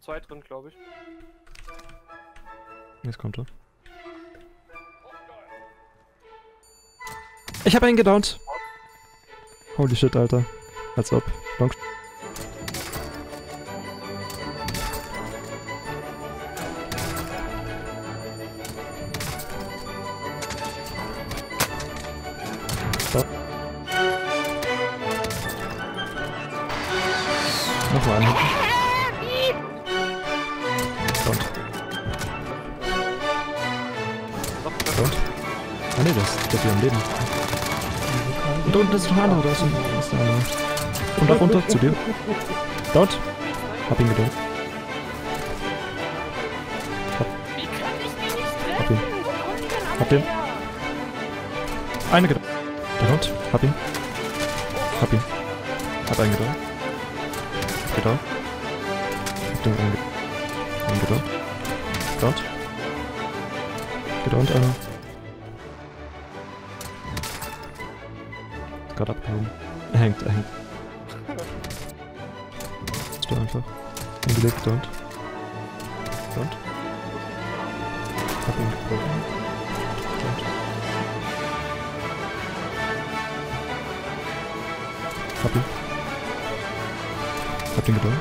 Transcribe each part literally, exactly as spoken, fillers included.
Zwei drin, glaube ich. Jetzt kommt er. Ich hab einen gedownt. Holy shit, Alter. Als ob. Long. Stop. Nochmal einen. Don't. Don't. Ah ne, das ist der am Leben. Und da unten ist noch ein anderer, da ist ein, da ist ein anderer. Und da runter, zu dir. Dort. Hab ihn gedownt. Hab. Hab ihn. Hab den. Eine gedownt. Gedownt. Hab ihn. Hab ihn. Hab einen gedownt. Gedownt. Hab den einen gedownt. Einen gedownt. Gedownt. Gedownt einer. Gerade abgehauen. Er hängt, er hängt. Hast du einfach. Hingelegt, don't. Don't. Hab ihn gebrochen. Don't. Hab ihn. Hab ihn gedauert.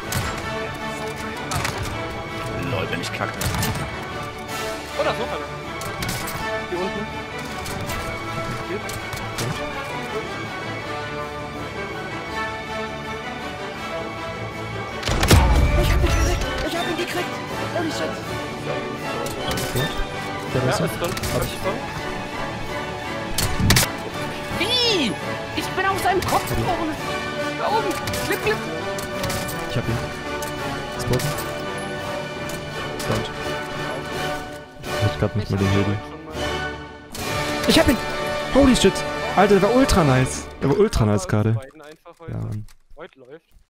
Lol, wenn ich kacke. Oh, da ist noch einer. Hier unten. Geht. Don't. Ich hab ihn gekriegt! Ich hab ihn gekriegt! Holy shit! Don't. Der Ja, Messer. ist drin. Hab ich drin. Wie? Ich bin auf seinem Kopf geflogen! Da oben! Klipp, klipp! Ich hab ihn. Spotten. Don't. Ich hab grad nicht mal den Hebel. Ich hab ihn! Holy shit! Alter, der war ultra nice. Der war ultra nice gerade. Einfach heute. Ja, Mann. Heute läuft.